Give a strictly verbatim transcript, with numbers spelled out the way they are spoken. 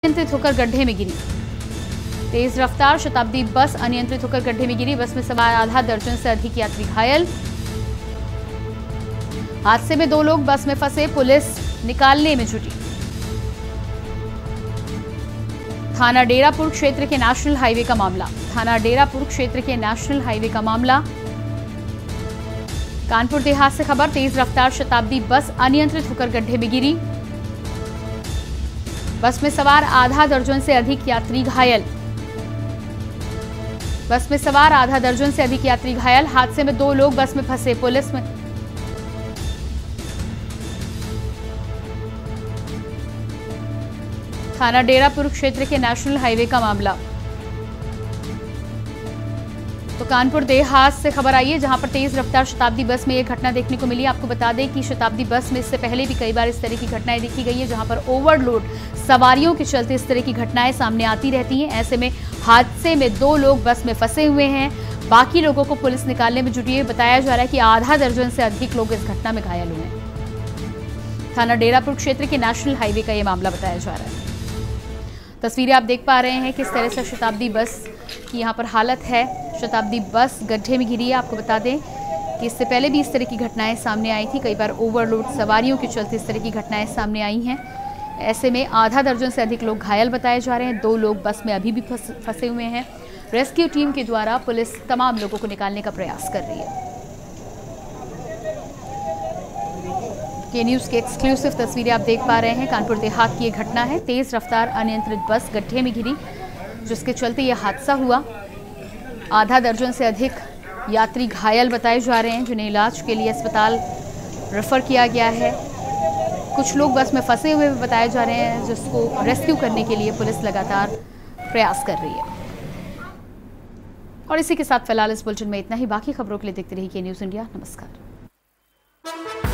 अनियंत्रित होकर गड्ढे में गिरी। तेज रफ्तार शताब्दी बस अनियंत्रित होकर गड्ढे में गिरी। बस में सवार आधा दर्जन से अधिक यात्री घायल। हादसे में दो लोग बस में फंसे, पुलिस निकालने में जुटी। थाना डेरापुर क्षेत्र के नेशनल हाईवे का मामला। थाना डेरापुर क्षेत्र के नेशनल हाईवे का मामला। कानपुर देहात से खबर, तेज रफ्तार शताब्दी बस अनियंत्रित होकर गड्ढे में गिरी। बस में सवार आधा दर्जन से अधिक यात्री घायल। बस में सवार आधा दर्जन से अधिक यात्री घायल। हादसे में दो लोग बस में फंसे, पुलिस में थाना डेरापुर क्षेत्र के नेशनल हाईवे का मामला। तो कानपुर देहात से खबर आई है, जहां पर तेज रफ्तार शताब्दी बस में यह घटना देखने को मिली। आपको बता दें कि शताब्दी बस में इससे पहले भी कई बार इस तरह की घटनाएं देखी गई है, जहां पर ओवरलोड सवारियों के चलते इस तरह की घटनाएं सामने आती रहती हैं। ऐसे में हादसे में दो लोग बस में फंसे हुए हैं, बाकी लोगों को पुलिस निकालने में जुटी है। बताया जा रहा है कि आधा दर्जन से अधिक लोग इस घटना में घायल हुए हैं। थाना डेरापुर क्षेत्र के नेशनल हाईवे का यह मामला बताया जा रहा है। तस्वीरें आप देख पा रहे हैं किस तरह से शताब्दी बस की यहाँ पर हालत है। शताब्दी बस गड्ढे में गिरी है। आपको बता दें कि इससे पहले भी इस तरह की घटनाएं सामने आई थी। कई बार ओवरलोड सवारियों के चलते इस तरह की घटनाएं सामने आई हैं। ऐसे में आधा दर्जन से अधिक लोग घायल बताए जा रहे हैं। दो लोग बस में अभी भी फंसे हुए हैं। रेस्क्यू टीम के द्वारा पुलिस तमाम लोगों को निकालने का प्रयास कर रही है। के न्यूज़ की एक्सक्लूसिव तस्वीरें आप देख पा रहे हैं। कानपुर देहात की ये घटना है। तेज रफ्तार अनियंत्रित बस गड्ढे में गिरी, जिसके चलते यह हादसा हुआ। आधा दर्जन से अधिक यात्री घायल बताए जा रहे हैं, जिन्हें इलाज के लिए अस्पताल रेफर किया गया है। कुछ लोग बस में फंसे हुए बताए जा रहे हैं, जिसको रेस्क्यू करने के लिए पुलिस लगातार प्रयास कर रही है। और इसी के साथ फिलहाल इस बुलेटिन में इतना ही। बाकी खबरों के लिए देखते रहिए के न्यूज़ इंडिया। नमस्कार।